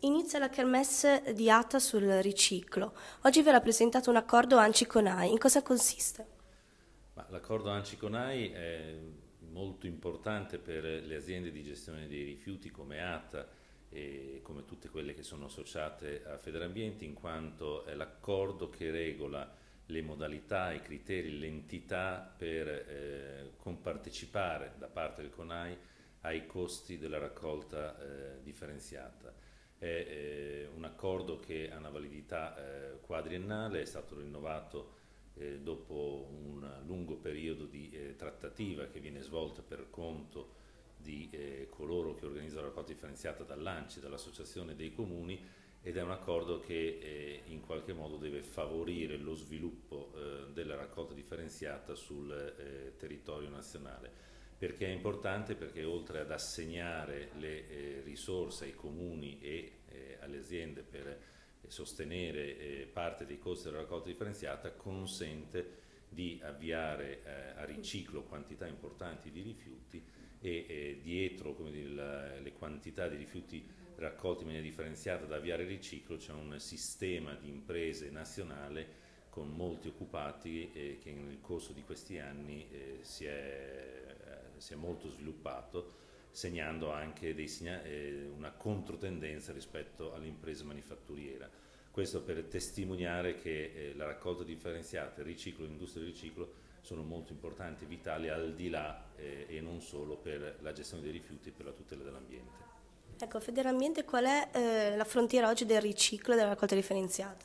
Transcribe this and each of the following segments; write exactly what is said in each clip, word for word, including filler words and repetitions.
Inizia la kermesse di ATA sul riciclo. Oggi verrà presentato un accordo ANCI-CONAI. In cosa consiste? L'accordo ANCI-CONAI è molto importante per le aziende di gestione dei rifiuti come ATA e come tutte quelle che sono associate a Federambiente, in quanto è l'accordo che regola le modalità, i criteri, l'entità per eh, compartecipare da parte del CONAI ai costi della raccolta eh, differenziata. È eh, un accordo che ha una validità eh, quadriennale, è stato rinnovato eh, dopo un lungo periodo di eh, trattativa che viene svolta per conto di eh, coloro che organizzano la raccolta differenziata dall'ANCI, dall'Associazione dei Comuni, ed è un accordo che eh, in qualche modo deve favorire lo sviluppo eh, della raccolta differenziata sul eh, territorio nazionale. Perché è importante? Perché oltre ad assegnare le eh, risorse ai comuni e eh, alle aziende per eh, sostenere eh, parte dei costi della raccolta differenziata, consente di avviare eh, a riciclo quantità importanti di rifiuti e eh, dietro come dire, la, le quantità di rifiuti raccolti in maniera differenziata da avviare al riciclo c'è un sistema di imprese nazionale con molti occupati eh, che nel corso di questi anni eh, si, è, eh, si è molto sviluppato, segnando anche dei segna- eh, una controtendenza rispetto all'impresa manifatturiera. Questo per testimoniare che eh, la raccolta differenziata, il riciclo e l'industria del riciclo sono molto importanti e vitali al di là eh, e non solo per la gestione dei rifiuti e per la tutela dell'ambiente. Ecco, Federambiente, qual è eh, la frontiera oggi del riciclo e della raccolta differenziata?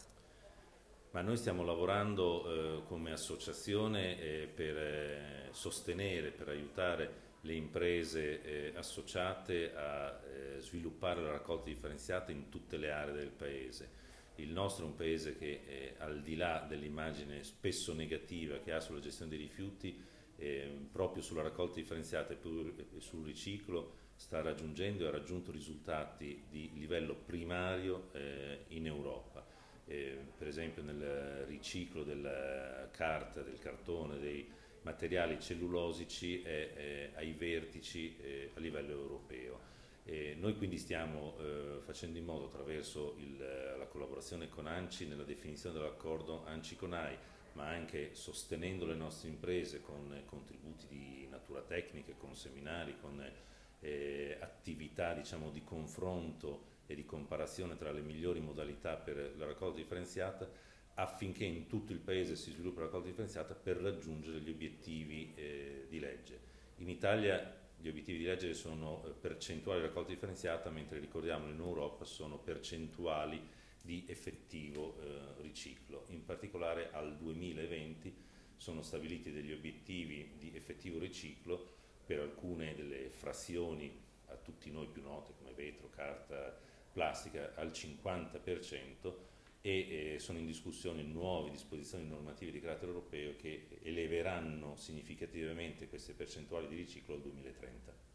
Ma noi stiamo lavorando eh, come associazione eh, per eh, sostenere, per aiutare le imprese eh, associate a eh, sviluppare la raccolta differenziata in tutte le aree del Paese. Il nostro è un Paese che eh, al di là dell'immagine spesso negativa che ha sulla gestione dei rifiuti, eh, proprio sulla raccolta differenziata e sul riciclo sta raggiungendo e ha raggiunto risultati di livello primario eh, in Europa. Eh, per esempio nel riciclo della carta, del cartone, dei materiali cellulosici è, è ai vertici eh, a livello europeo. E noi quindi stiamo eh, facendo in modo attraverso il, la collaborazione con ANCI nella definizione dell'accordo ANCI-CONAI, ma anche sostenendo le nostre imprese con eh, contributi di natura tecnica, con seminari, con eh, attività diciamo, di confronto e di comparazione tra le migliori modalità per la raccolta differenziata, affinché in tutto il Paese si sviluppi la raccolta differenziata per raggiungere gli obiettivi eh, di legge. In Italia gli obiettivi di legge sono eh, percentuali di raccolta differenziata, mentre ricordiamo in Europa sono percentuali di effettivo eh, riciclo. In particolare al duemilaventi sono stabiliti degli obiettivi di effettivo riciclo per alcune delle frazioni a tutti noi più note come vetro, carta, plastica al cinquanta per cento e eh, sono in discussione nuove disposizioni normative di carattere europeo che eleveranno significativamente queste percentuali di riciclo al duemilatrenta.